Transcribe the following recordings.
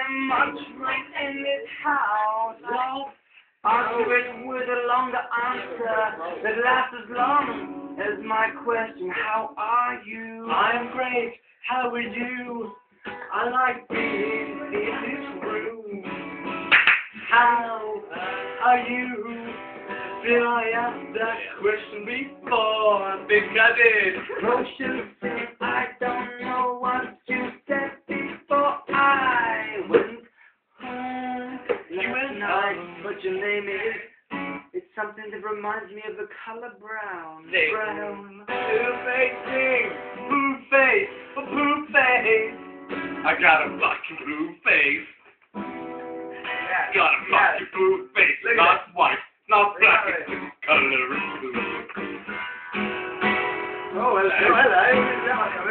there much room in this house? Answer it with a longer answer that lasts as long as my question. How are you? I'm great. How are you? I like being in this room. How are you? Did I ask that question before? I think I did. Motion, I don't know what you said before I went home last night. But your name is, it's something that reminds me of the color brown. Brown. Two-facing, blue face, blue face. I got a fucking blue face. Got a fucking blue face. Not white, not black, it's the color of blue. Oh, hello. Oh, hello.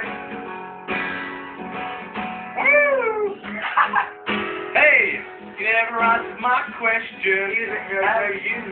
Hey, you never answered my question. How are you?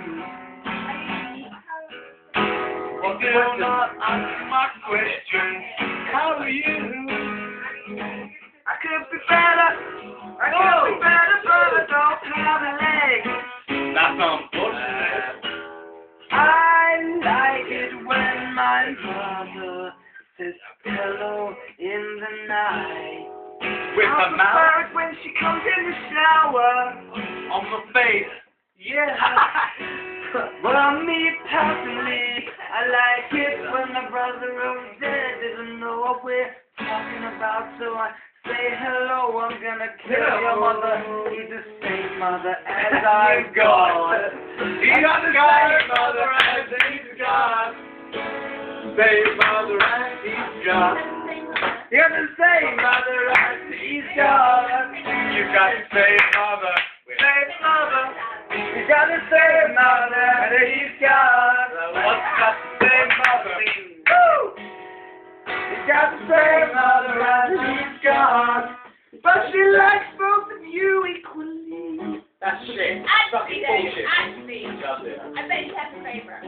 Well, do not answer my question. How are you? I could be better. I could be better, but I don't have a leg. That's unfortunate. I like it when my mother says hello in the night. With I her mouth prefer it when she comes in the shower. on the face. Yeah. Well, me personally, I like it when my brother over there doesn't know what we're talking about, so I say hello. I'm gonna kill your mother. He's the same mother as I've got. He's got the same mother as he's got. Same mother as he's got. You got the same mother as he's got. You got the same mother. Same mother. You got the same mother that he's got. What's got the same mother? Woo! You got the same mother as he's got. But she likes both of you equally. That's shit. Actually, I bet you have a favorite.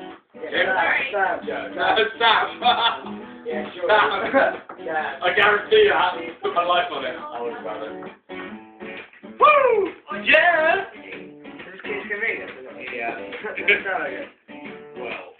No, Sam. Yeah, sure. Sam. I guarantee you I haven't put my life on it. I would rather. Woo! Yeah! This kid's gonna read it. Yeah. Well.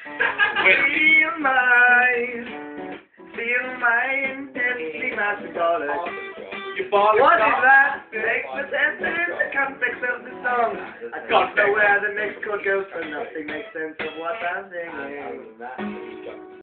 Feel my intensely mathematical. You bought What is that? Makes the sense in the context of the song. I don't know where the next chord goes, so nothing makes sense of what I'm singing.